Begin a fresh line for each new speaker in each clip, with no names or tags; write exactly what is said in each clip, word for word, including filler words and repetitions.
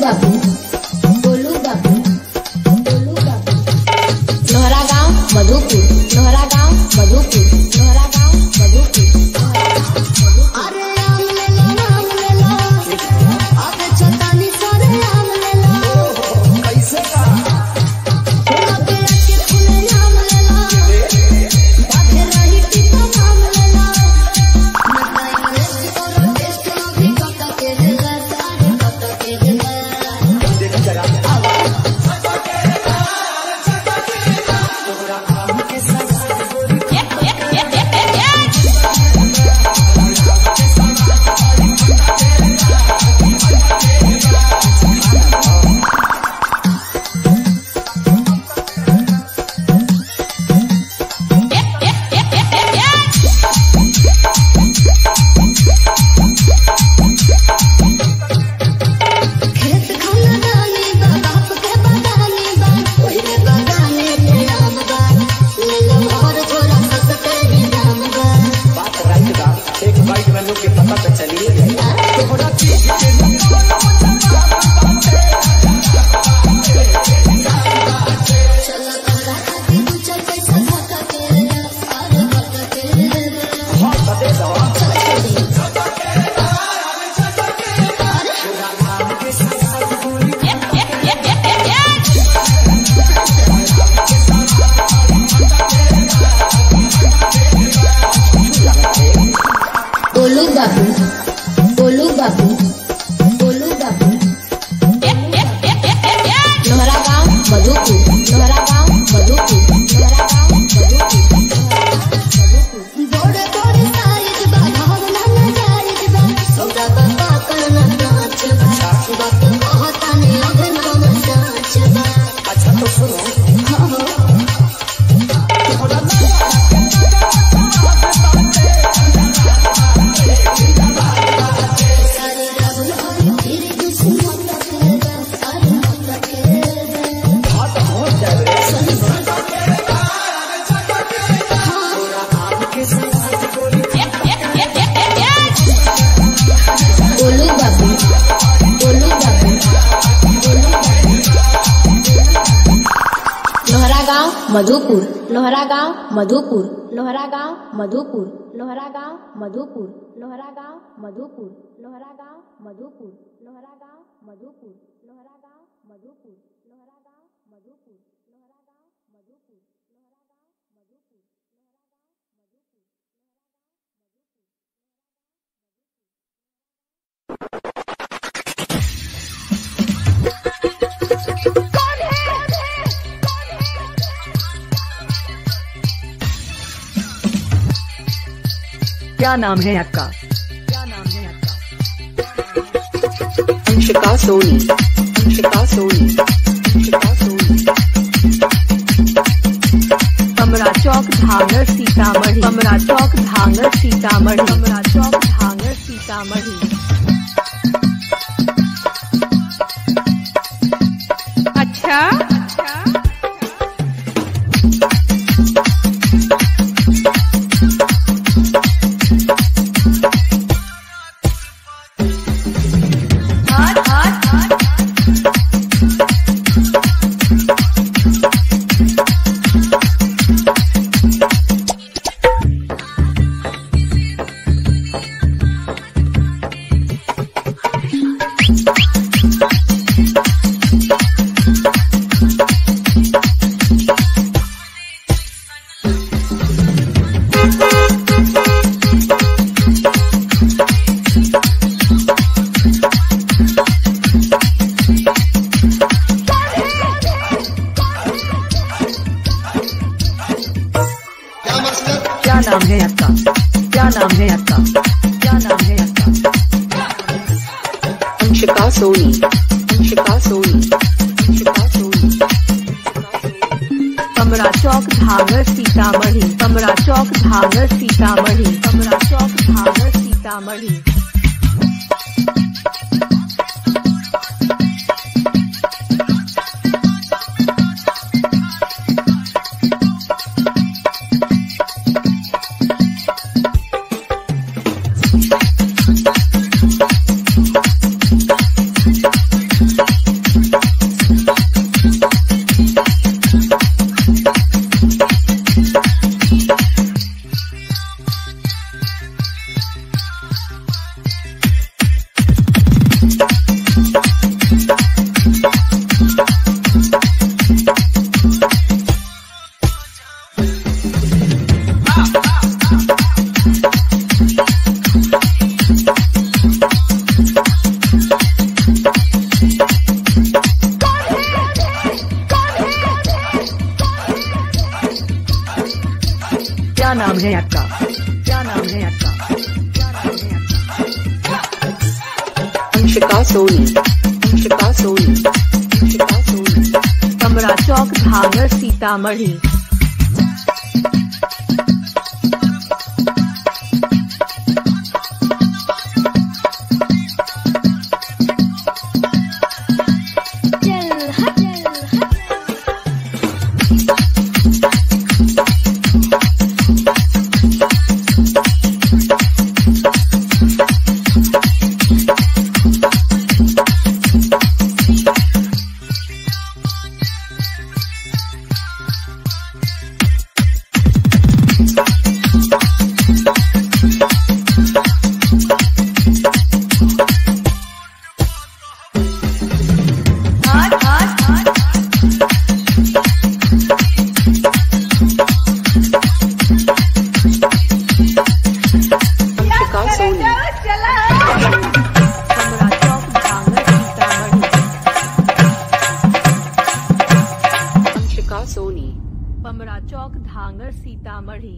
बाबू, गोलू बाबू, गोलू बाबू। लोहरा गांव मधुपुर, लोहरा गांव मधुपुर, लोहरा गांव मधुपुर।
अरे आम ले लो, आम ले लो, अबे चतानी सारे आम ले लो।
कैसे का
अबे के फूले आम ले लो, बाधे रही टीका आम ले लो। मैं टेस्ट करो टेस्ट अभी कटा के दे सारे कटा के दे।
देख जरा
खेत खाना डाली बा बाप के बगानी बा ओही में बगाने के आम बा ले लो और थोड़ा सस्ते ही दाम बा।
बात राइट बा। एक बाइट में लोग के पता तो चलिए गया तोहरा चीज के
चलो तोरा खाती दू चार पैसा घटा के दे सारे घटा के दे।
हाँ बते दो
चल छोड़ी
गोलू बाबू, गोलू बाबू, गोलू बाबू। लोहरा गांव मधुपुर, लोहरा गांव मधुपुर, लोहरा गांव मधुपुर।
बड़े बड़े साइज बा भावना न जायज बा सौदा बाबा करना नाच बा वक्त बहुत आने अबे नाम साच बा।
अच्छा तो सुनो
हाँ हो सारे राहुल हरी फिर दुश्मन के दे सारे मत के दे।
हाँ तो पहुँच जाए
सही बात
गोलू बाबू, गोलू बाबू, गोलू बाबू। लोहरा गांव मधुपुर, लोहरा गांव मधुपुर, लोहरा गांव मधुपुर, लोहरा गांव मधुपुर, लोहरा गांव मधुपुर, लोहरा गांव मधुपुर, लोहरा गांव मधुपुर, लोहरा गांव मधुपुर, लोहरा गांव मधुपुर, लोहरा गांव मधुपुर, लोहरा गांव मधुपुर।
क्या नाम है आपका? क्या नाम है आपका?
अंशिका सोनी, अंशिका सोनी, अंशिका सोनी।
कमरा चौक धांगर सीतामढ़ी, कमरा चौक धांगर सीतामढ़ी, कमरा चौक धांगर सीतामढ़ी। अच्छा अच्छा हाथ हाथ हाथ क्या नाम है आपका? क्या नाम है आपका? क्या नाम है आपका?
अंशिका सोनी, अंशिका सोनी, अंशिका सोनी।
कमरा चौक धांगर सीतामढ़ी, कमरा चौक धांगर सीतामढ़ी, कमरा चौक धांगर सीतामढ़ी। क्या नाम है आपका? क्या नाम है आपका? क्या नाम है आपका?
अंशिका सोनी, अंशिका सोनी, अंशिका सोनी।
कमरा चौक धांगर सीतामढ़ी। कमरा चौक धांगर Sitamarhi.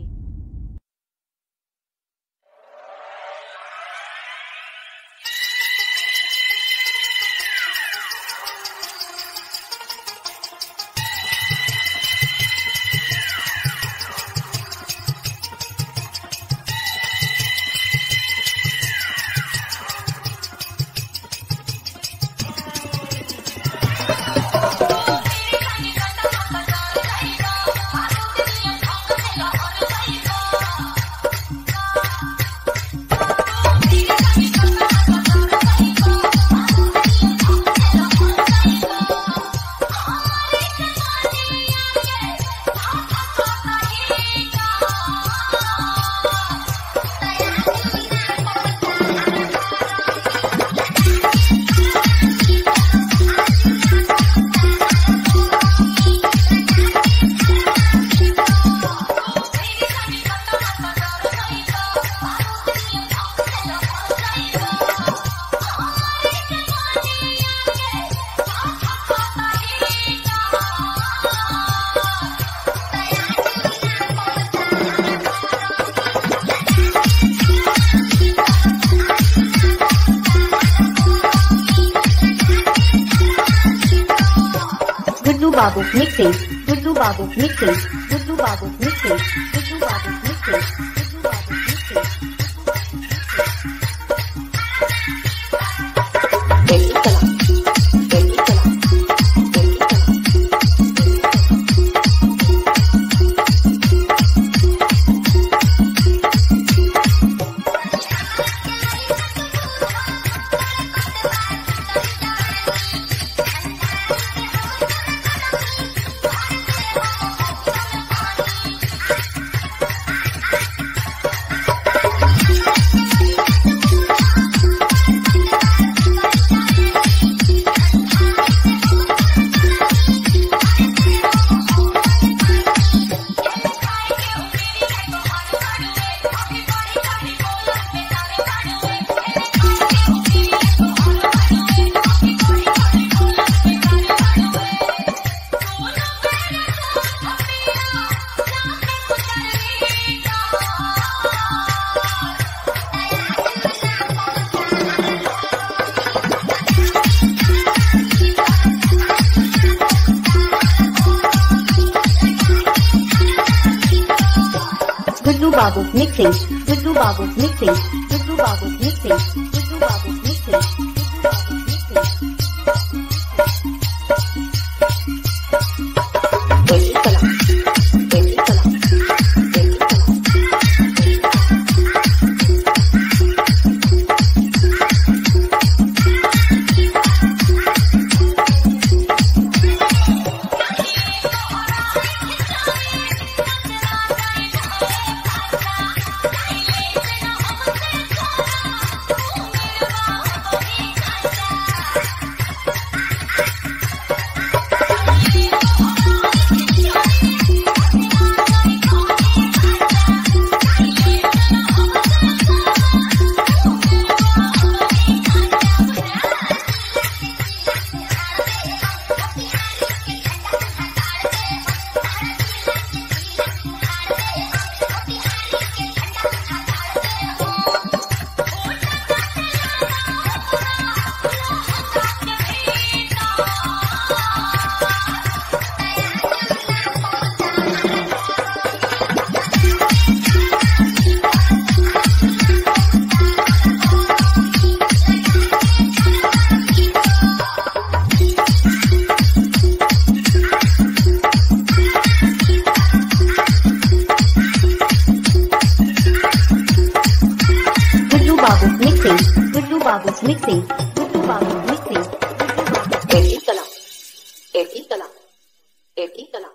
Guddu Babu mixing, Guddu Babu mixing, Guddu Babu mixing, Guddu Babu mixing, Guddu Babu mixing.
Delhi Kala, Delhi Kala, Delhi Kala।
Guddu Babu mixing, Guddu Babu mixing, Guddu Babu mixing, Guddu Babu mixing, Guddu Babu mixing.
Delhi Kala, Delhi Kala, Delhi Kala।
Thank you.
Guddu बाबू mixing Guddu बाबू mixing
एटी कला एटी कला एटी कला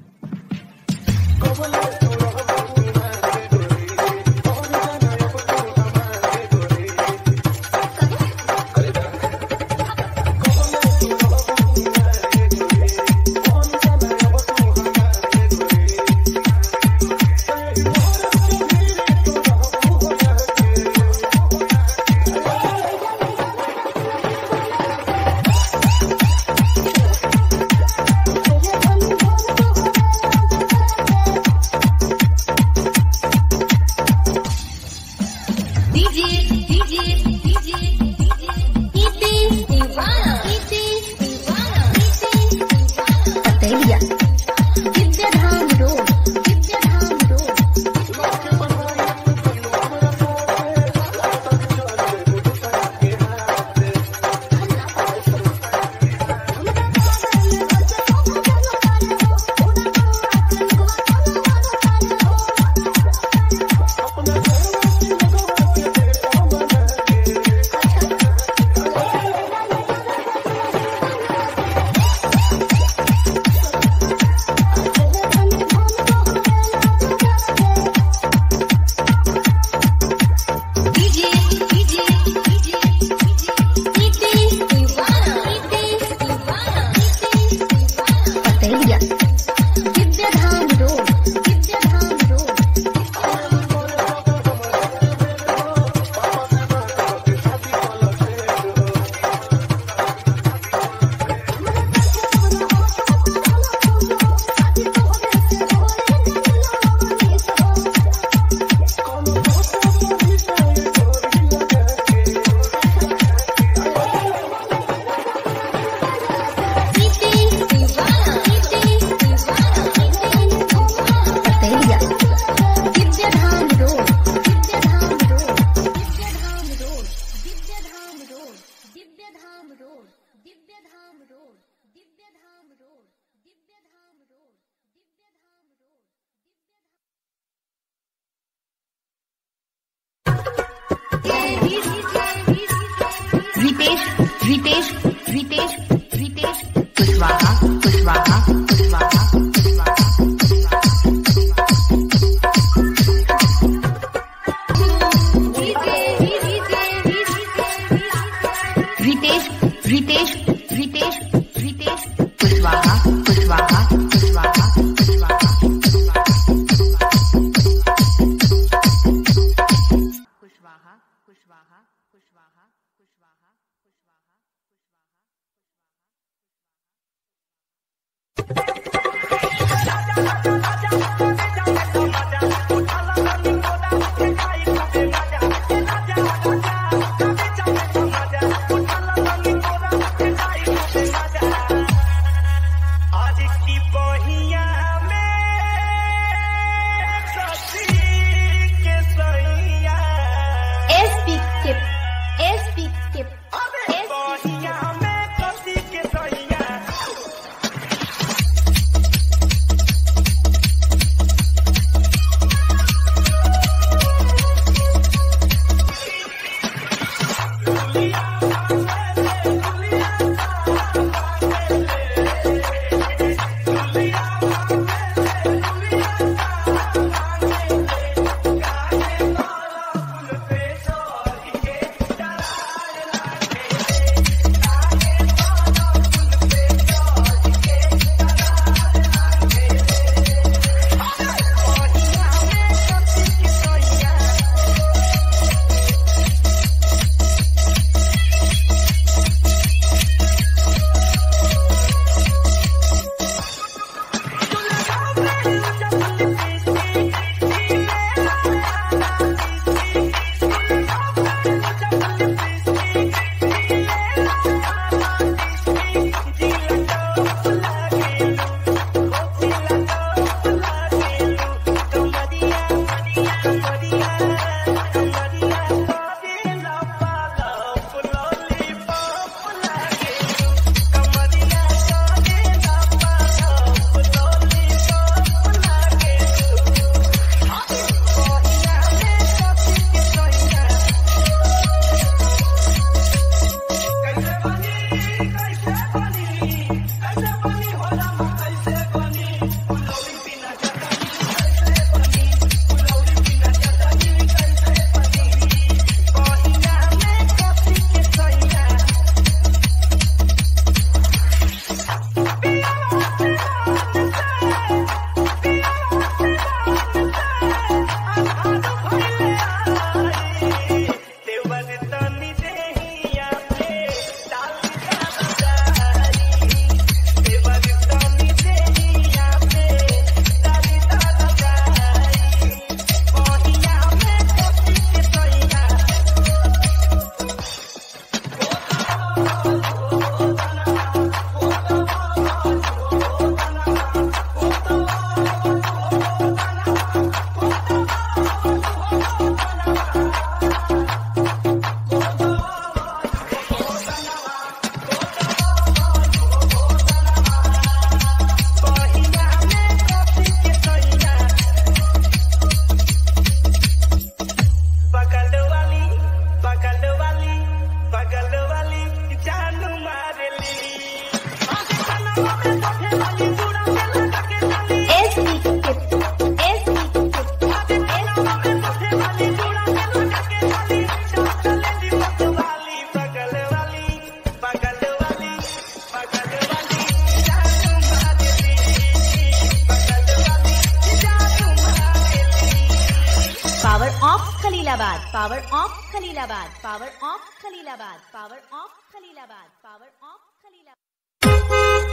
Ritesh Ritesh Ritesh Ritesh Kushwaha Kushwaha Kushwaha Ritesh Ritesh Ritesh Ritesh Kushwaha Kushwaha Kushwaha Kushwaha Kushwaha Kushwaha Kushwaha Kushwaha Kushwaha
Khalilabad power off Khalilabad power off Khalilabad power off Khalilabad power off Khalilabad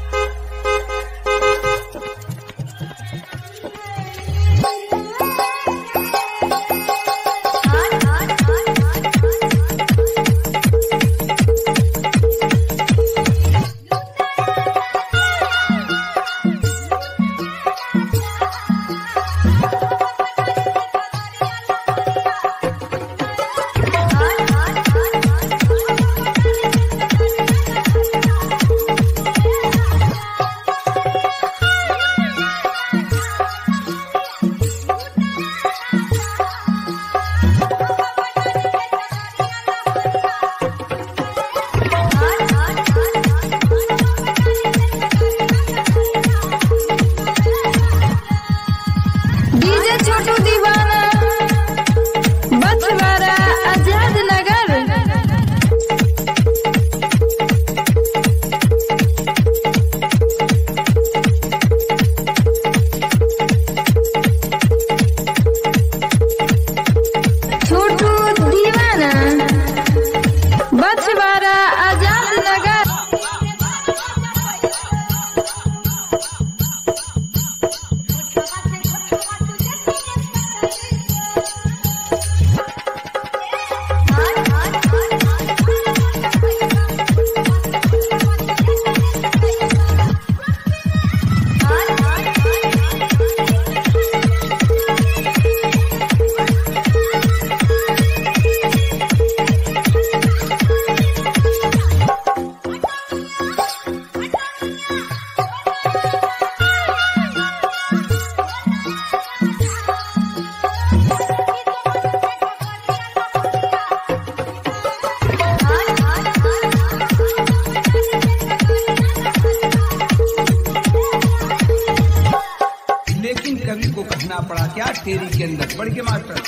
तेरी के अंदर बढ़ के मास्टर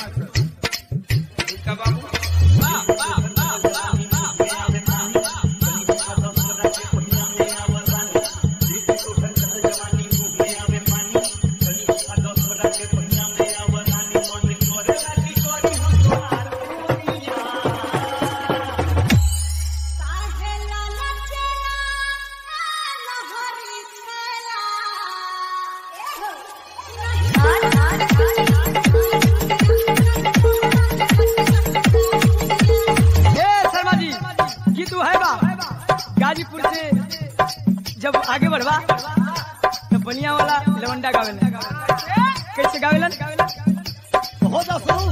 गाजीपुर से जब आगे बढ़वा तो बनिया वाला लवंडा गावेलन कैसे गावेलन बहुत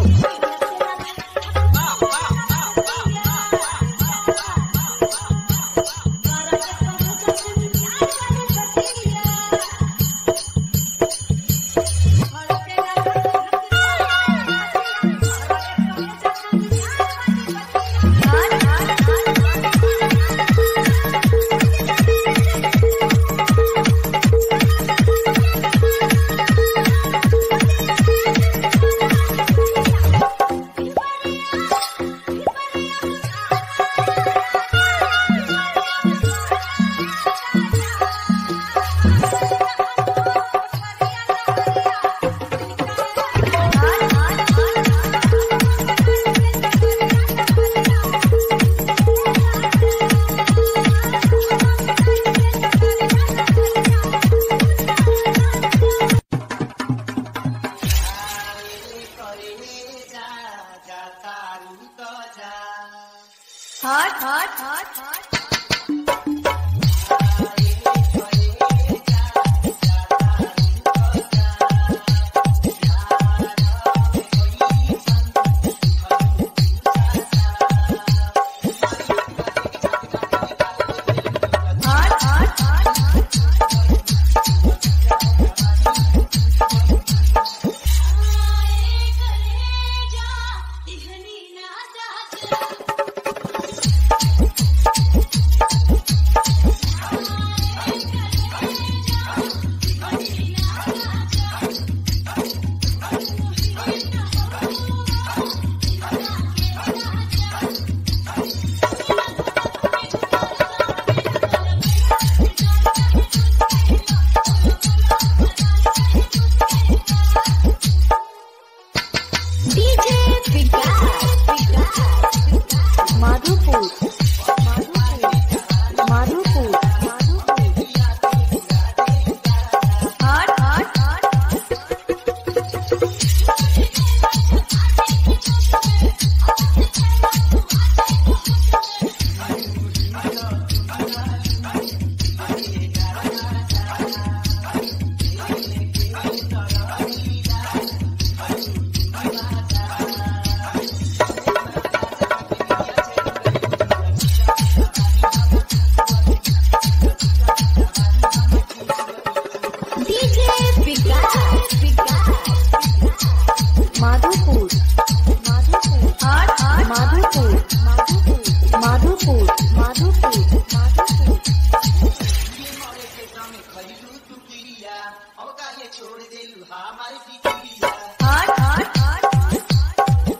हट हट हट हट
जा डीजे विकास
माधोपुर माधोपुर माधोपुर
हट हट हट
डीजे विकास
माधोपुर माधोपुर
हट हट
माधोपुर माधोपुर माधोपुर माधोपुर
हट हट हट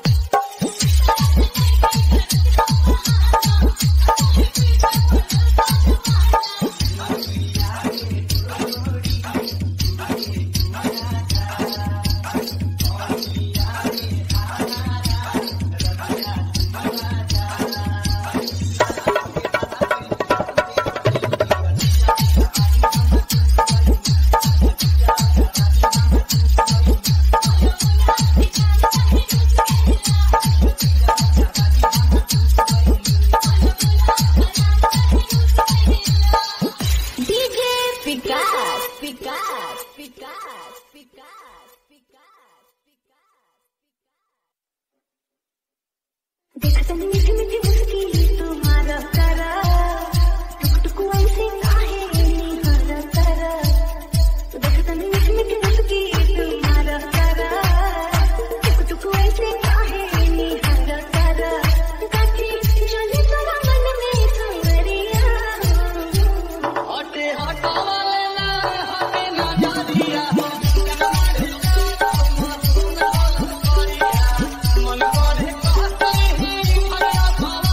डीजे विकास विकास विकास विकास देखते मीठी मीठी मुस्की तुम्हारा करा टुक टुक ऐसे काहे निहारा करा देखते मीठी मीठी मुस्की तुम्हारा करा टुक टुक ऐसे काहे निहारा करा काठी चले तोरा मन में खबरिया
हटे हटावाले ना हटे ना जादिया मन करे कहते ही हरिया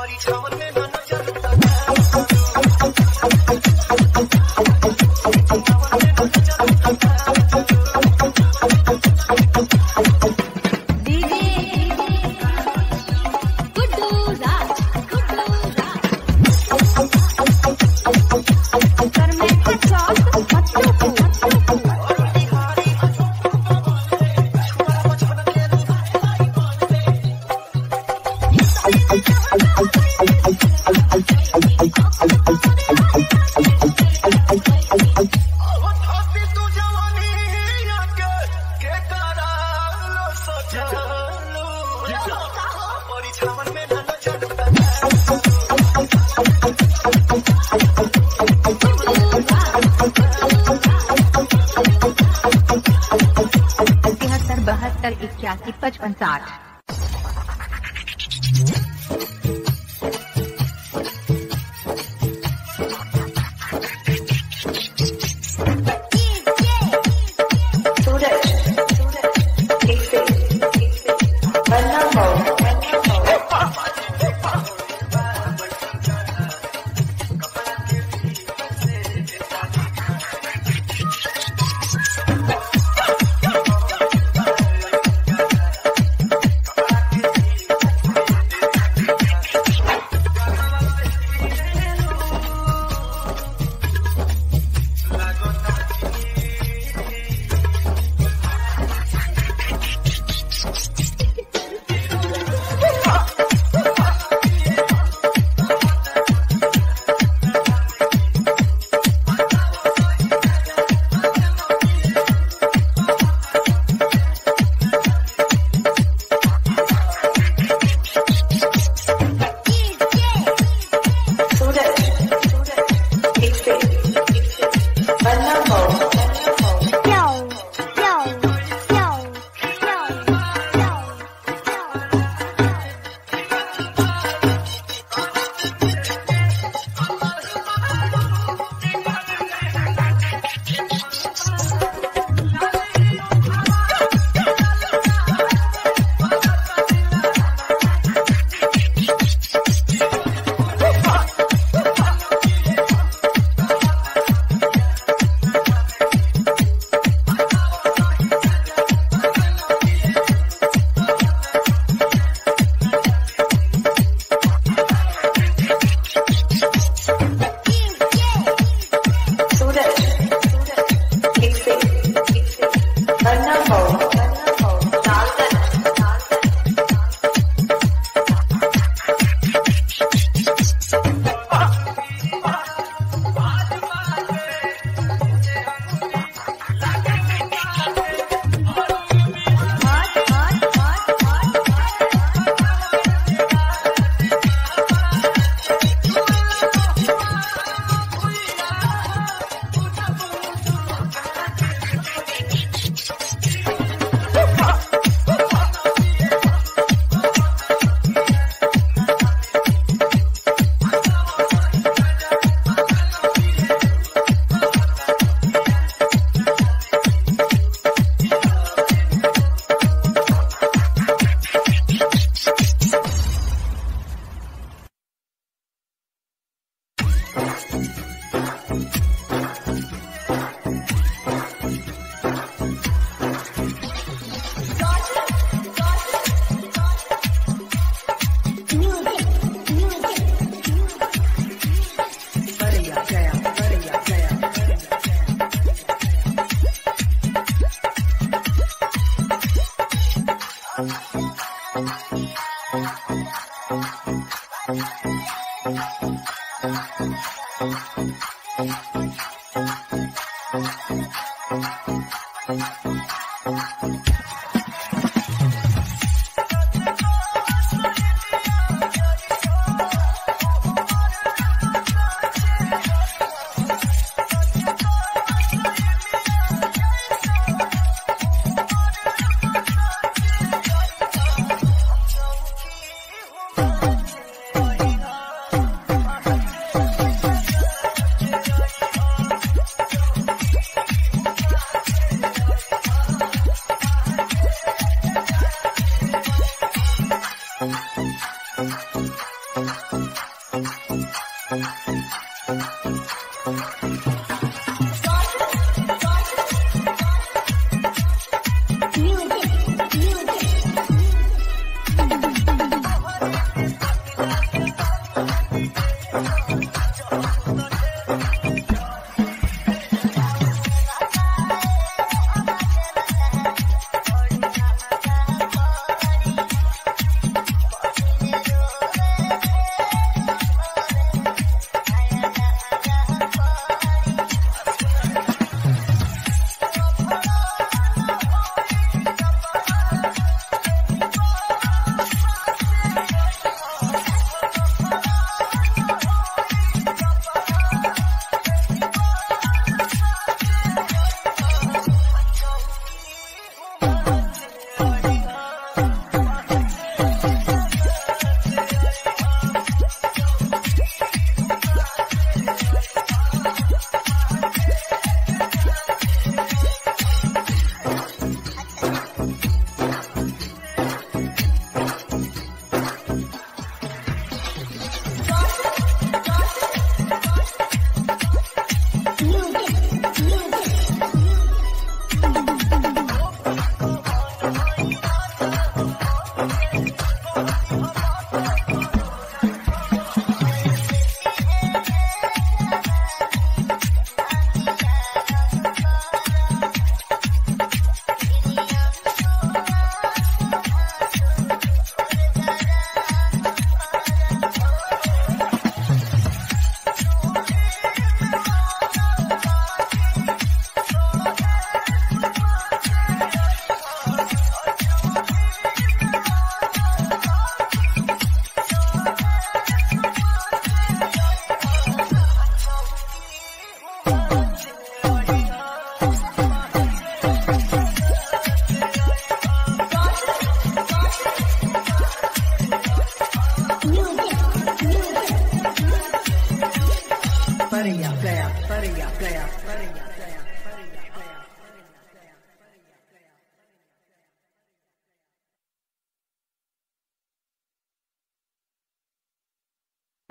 तिहत्तर बहत्तर इक्यासी पचपन साठ।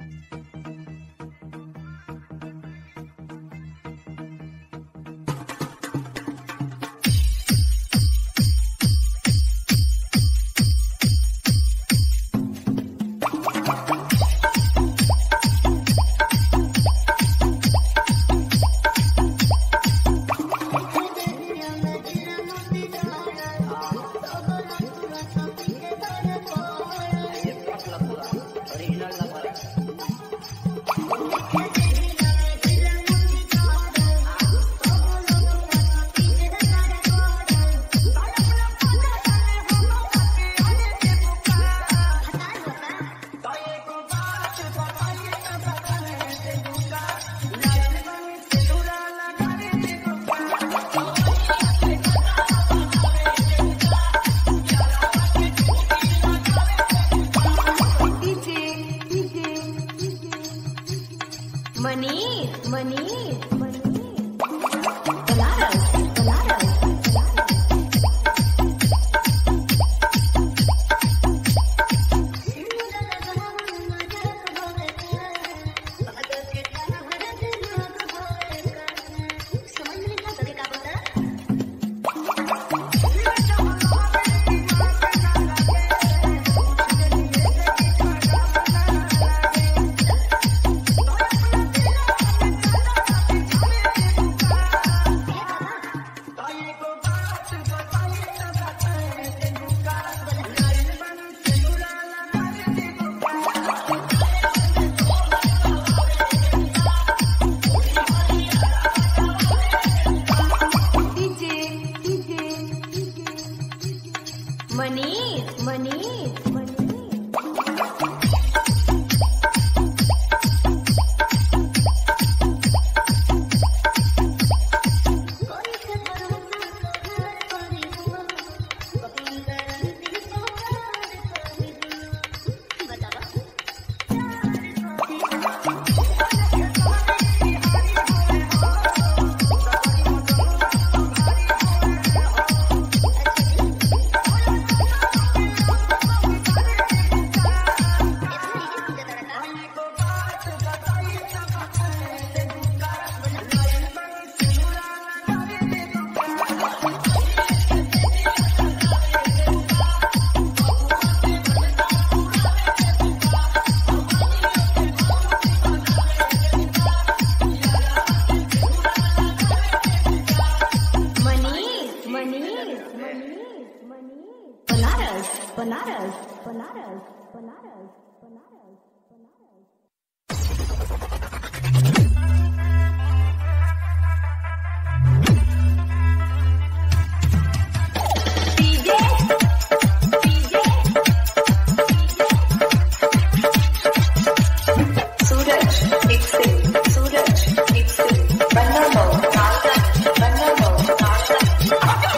मनीष मनीष मनीष बनारस बनारस मनीष मनीष बनारस बनारस बनारस बनारस बनारस बनारस
सूरज एक से सूरज एक से बन्ना मऊ नालगंज बन्ना मऊ नालगंज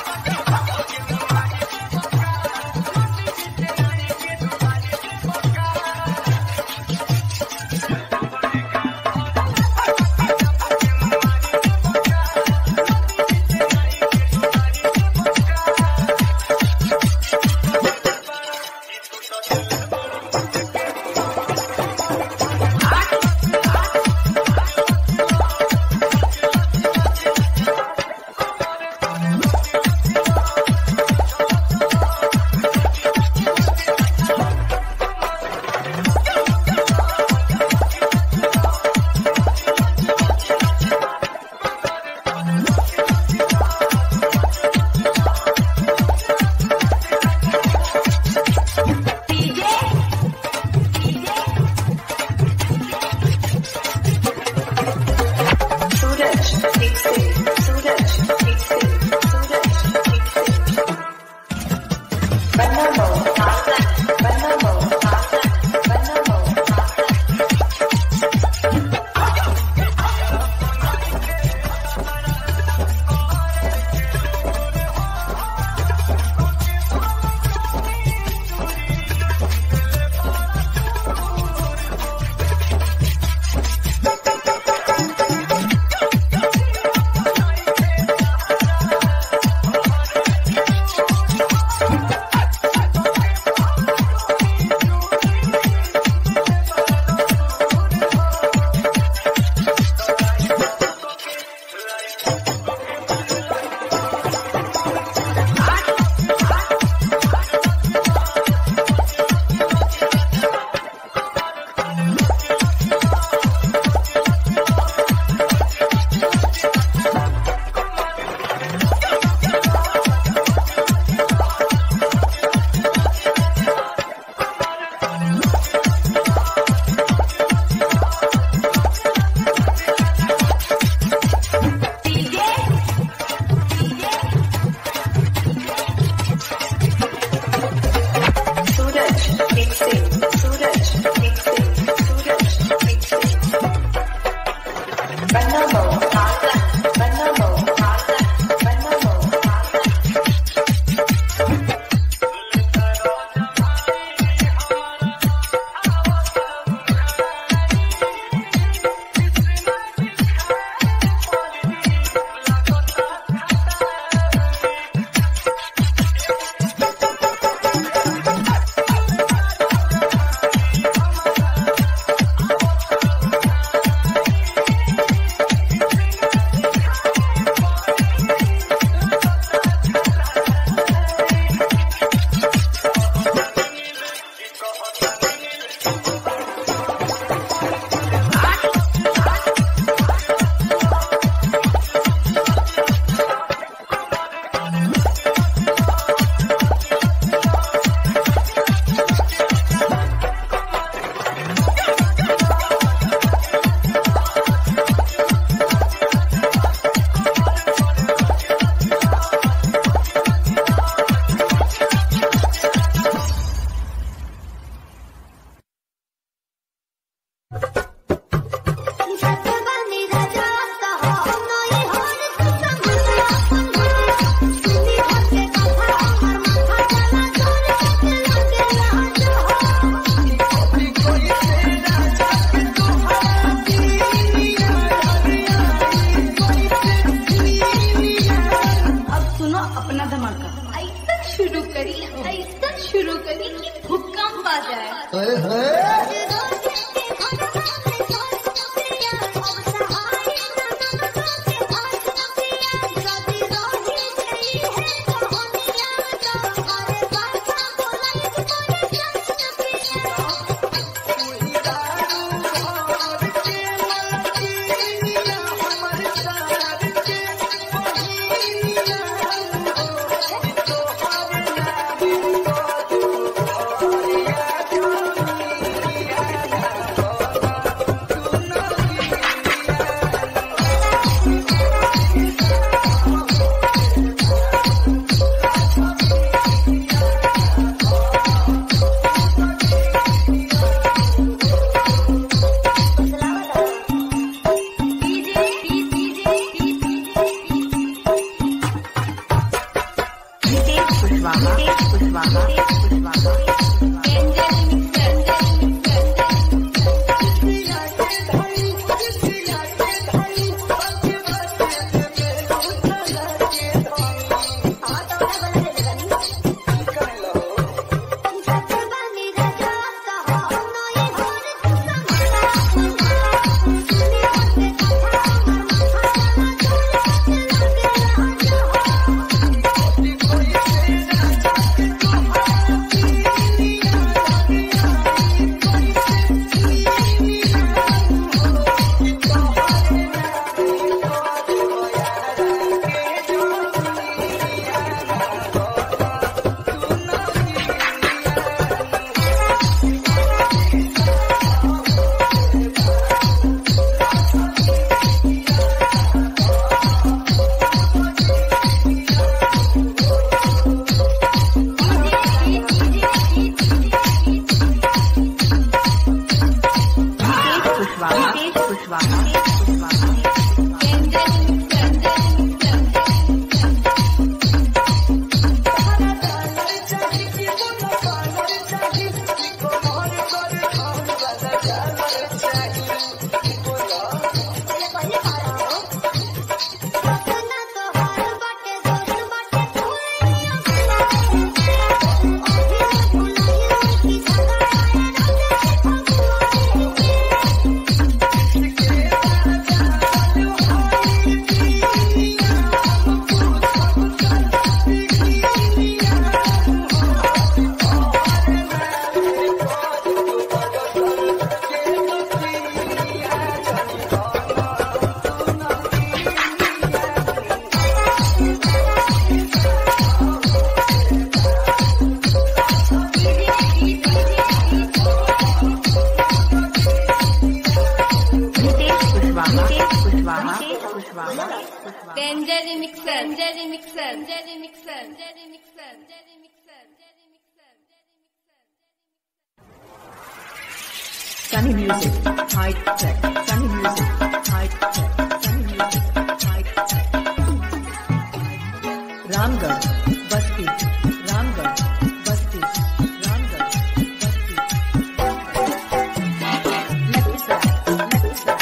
शुरू करी कि भूकंप आ जाए।
Dangerous mixer, dangerous mixer, dangerous mixer, dangerous mixer, dangerous mixer, dangerous mixer.
Sunny Music, high tech. Sunny Music, high tech. Sunny Music, high tech. Ramgarh, Basti, Ramgarh, Basti, Ramgarh, Basti. Next track, next track.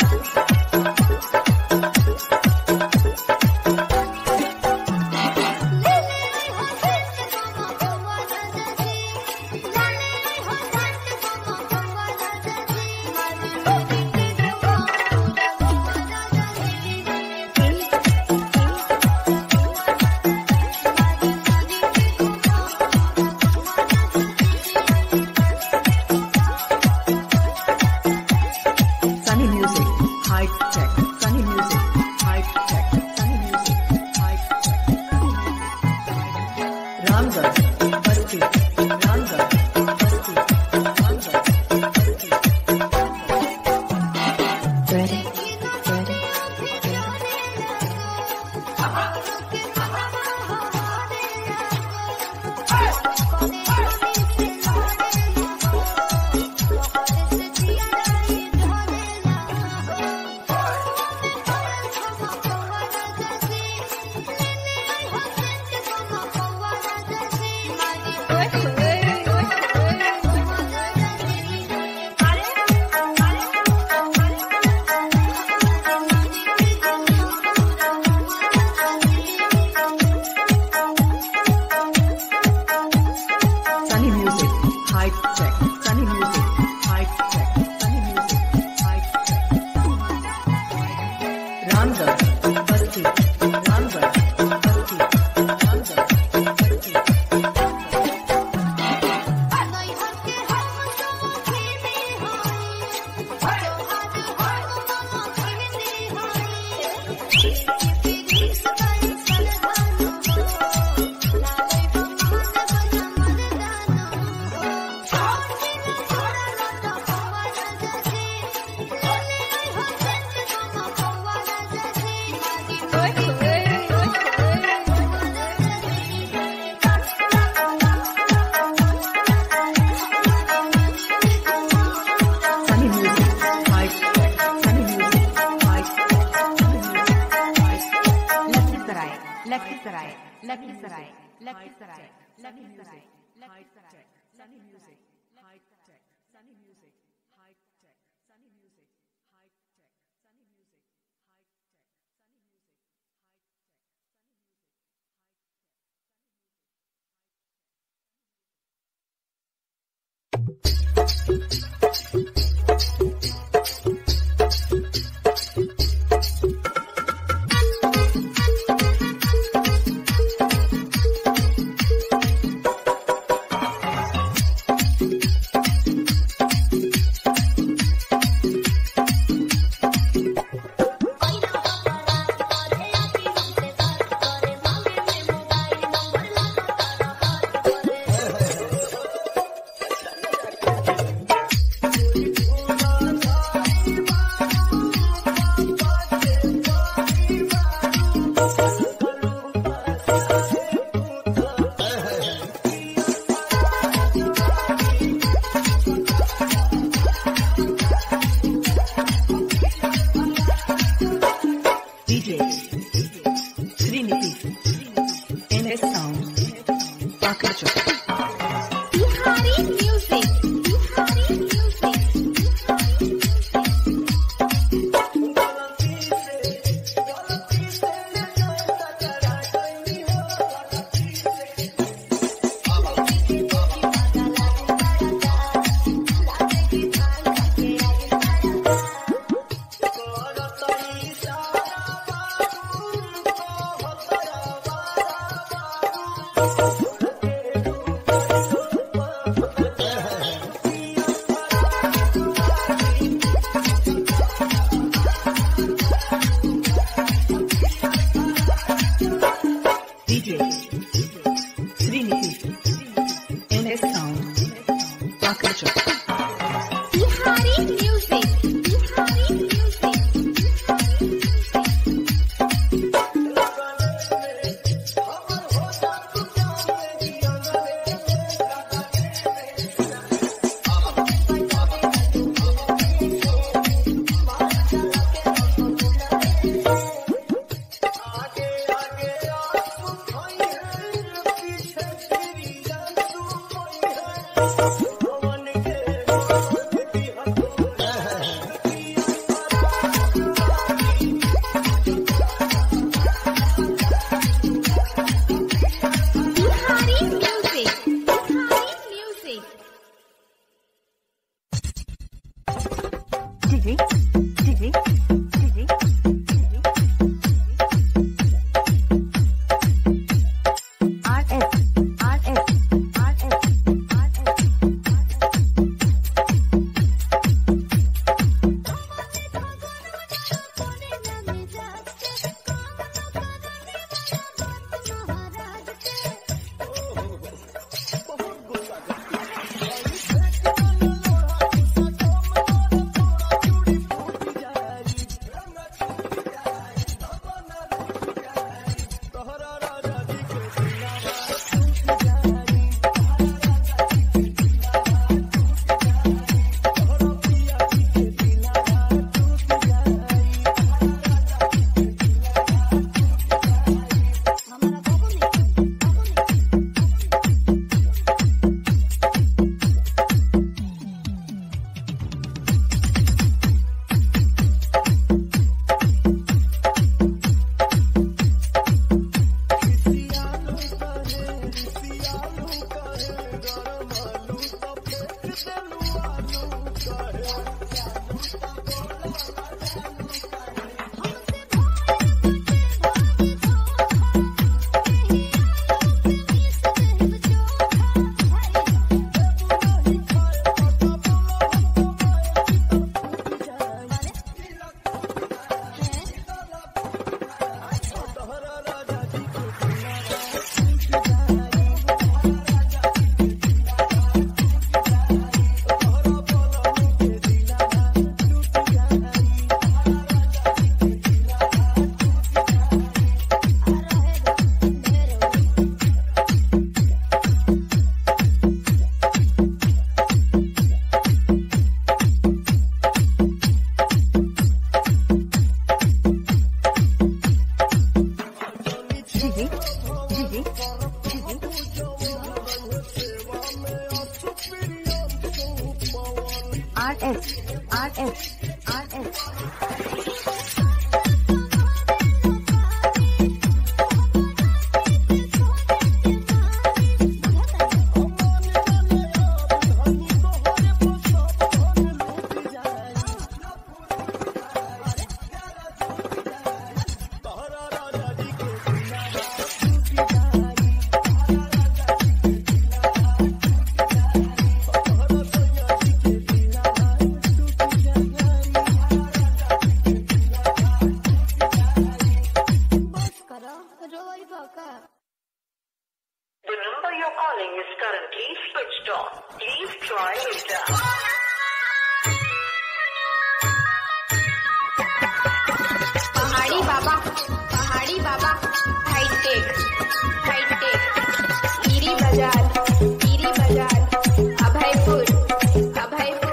Sunny Music, high tech. Sunny Music, high tech. Sunny Music, high tech. Ramgarh, Basti, Ramgarh, Basti, Ramgarh, Basti. Ready, ready, Mic check. Sunny music. Mic check. Sunny music. Mic check. Ramgarh, Basti. Ramgarh, Basti. Ramgarh, Basti.
Lakhissaray, Lakhissaray, Lakhissaray, Lakhissaray, Lakhissaray,
Sunny music. High tech. Sunny music. High tech. Sunny music. High tech. Sunny music. High tech. Sunny music.
R H R H R H
The number you're calling is currently switched off. Please try later.
पहाड़ी बाबा पहाड़ी बाबा hi tech hi tech गिरी बाजार गिरी बाजार Abhaypur Abhaypur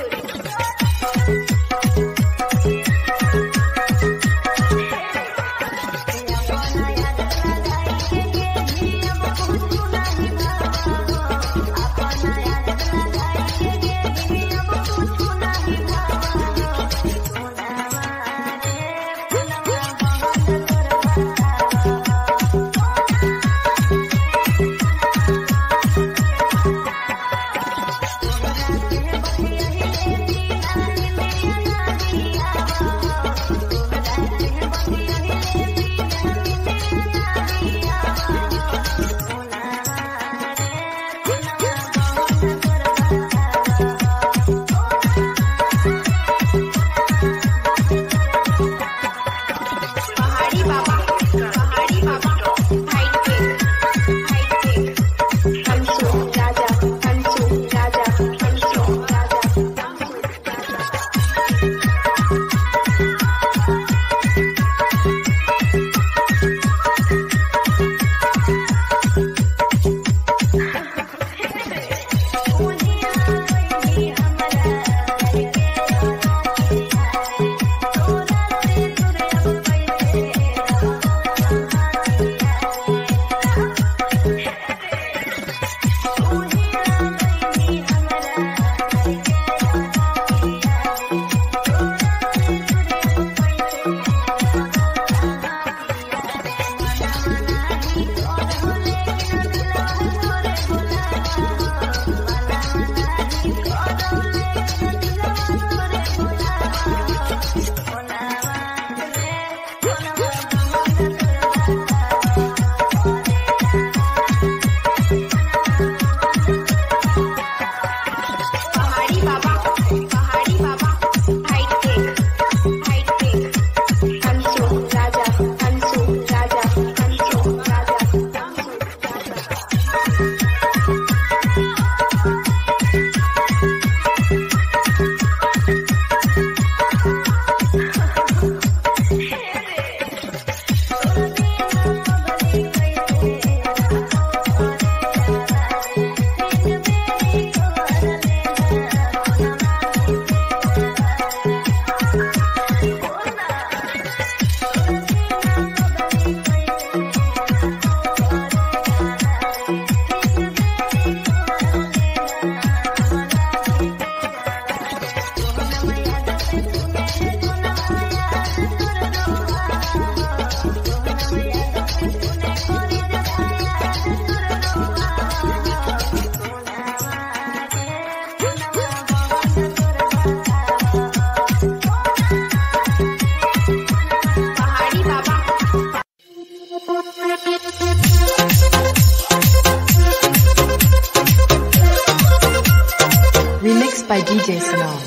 Remixed by D J Sonal.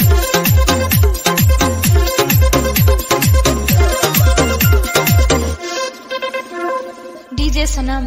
D J Sanam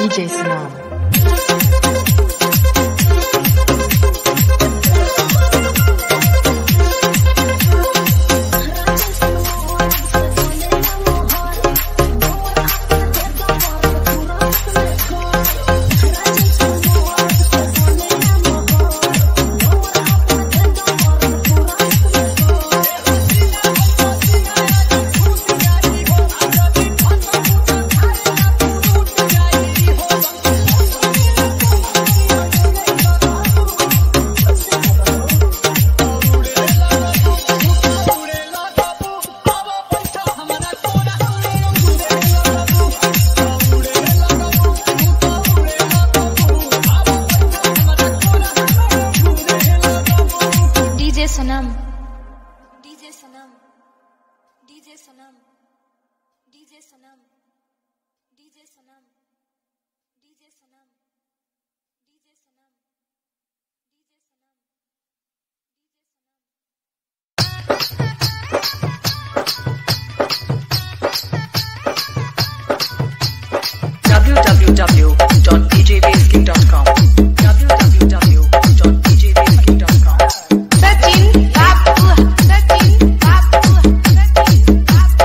D J Sanam.
Sanam, D J Sanam, D J Sanam, D J Sanam, D J Sanam, D J Sanam, D J Sanam,
w w w dot d j basking dot com w w w dot d j basking dot com
Sachin Babu, Sachin Babu, Sachin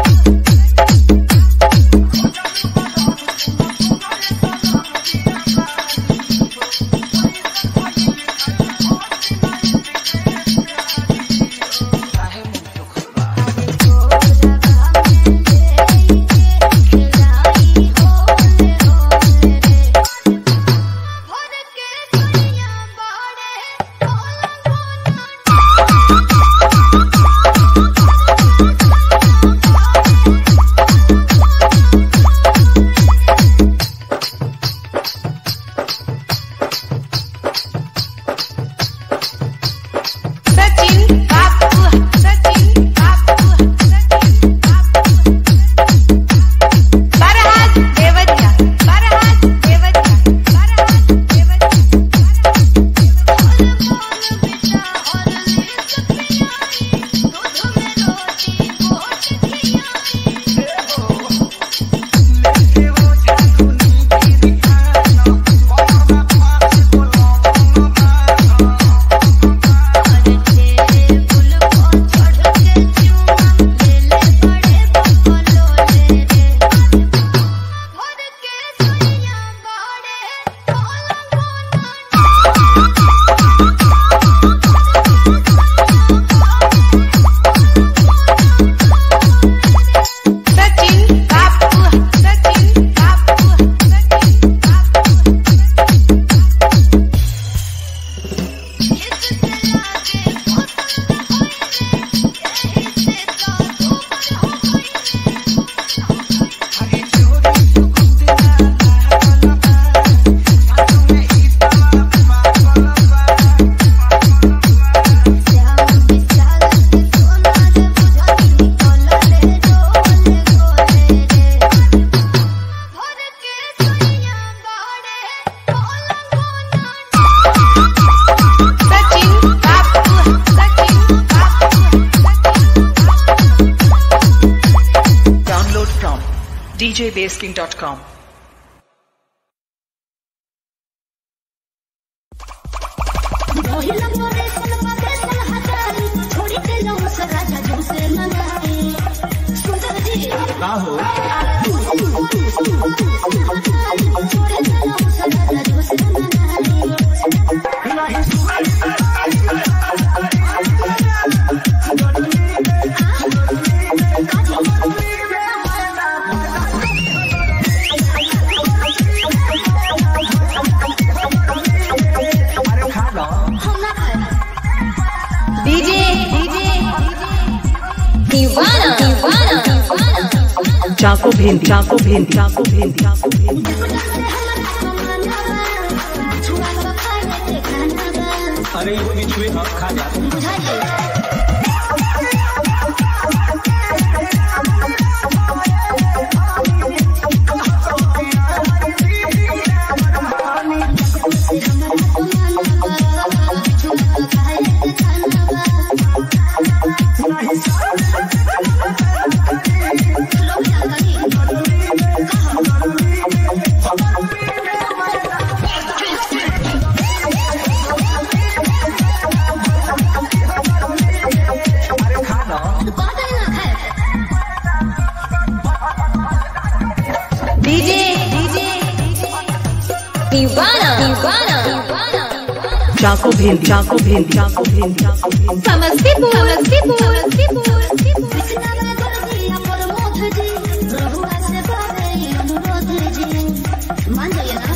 d j basking dot com चाको भिंडी चाको भिंडी चाको भिंडी चाको भिंडी
अरे वो बीच में हम खा जाते
Thank you.
दीवाना दीवाना दीवाना
जाको भेल जाको भेल जाको भेल जाको भेल
समस्तीपुर समस्तीपुर समस्तीपुर
मान जाइए ना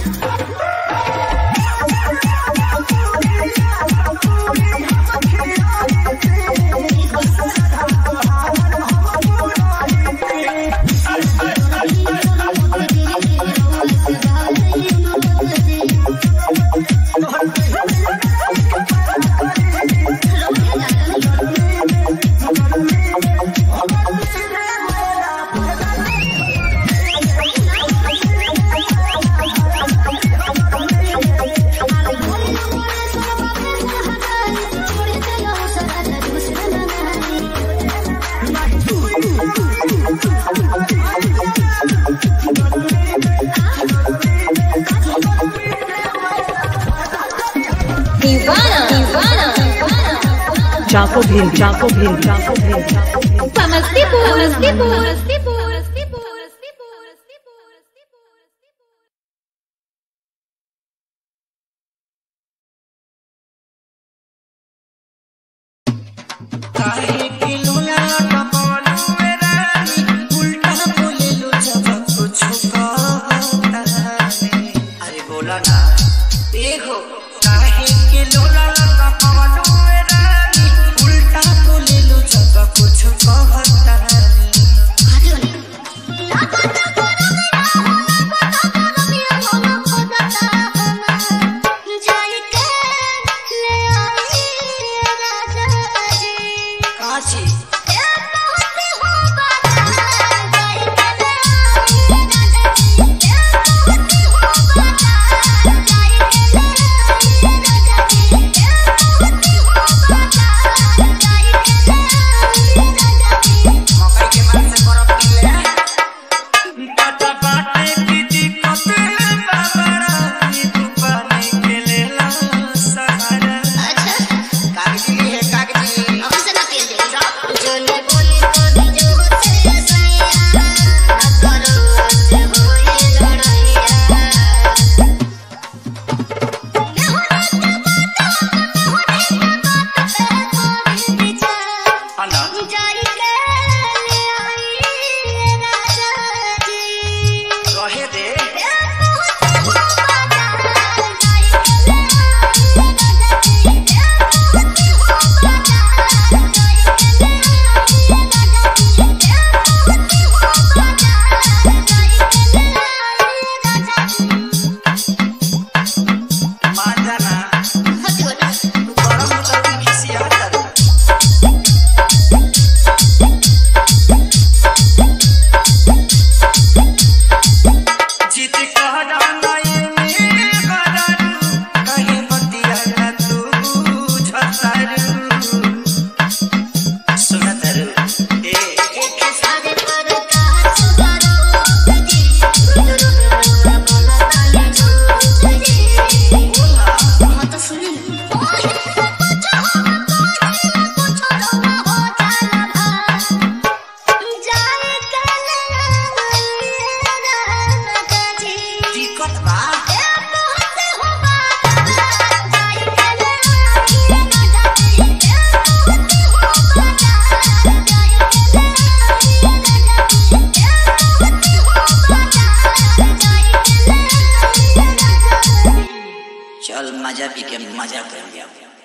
दीवाना दीवाना
जाको भेल जाको भेल जाको भेल जाको भेल
समस्तीपुर समस्तीपुर समस्तीपुर समस्तीपुर
काहे के लोला टपन मेरानी उल्टा बोले लो जब कुछ कहता है अरे बोला ना देखो काहे के लोला टपन मेरानी उल्टा बोले लो जब कुछ कहता है काची चल मजा पी के मजा कर लिया।